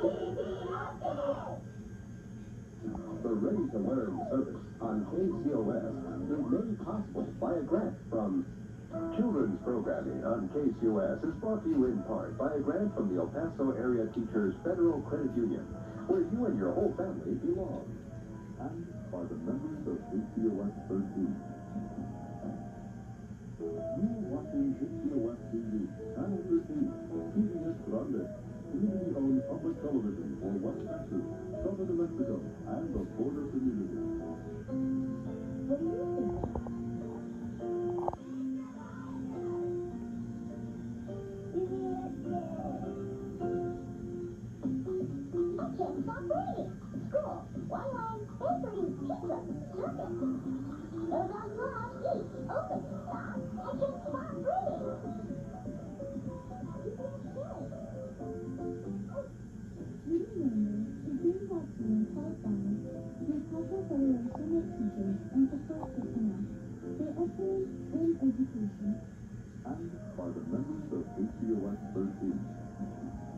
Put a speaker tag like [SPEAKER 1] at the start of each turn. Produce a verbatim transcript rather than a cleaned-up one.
[SPEAKER 1] The ready-to-learn service on K C O S is made possible by a grant from Children's Programming on K C O S is brought to you in part by a grant from the El Paso Area Teachers Federal Credit Union, where you and your whole family belong. And by the members of K C O S thirteen. You watching K C O S T V, Channel thirteen, T V S Grande, community-owned public television for West Texas, Southern New Mexico, and the border community.
[SPEAKER 2] What do you think? I can't stop reading. School, one line, bakery, pizza, circus. No dog glass, eat, open, stop. I can't stop reading.
[SPEAKER 3] Remember, to bring vaccine qualified, the proper evaluation of teachers and support personnel, their excellence in education.
[SPEAKER 1] And by the members of K C O S thirteen.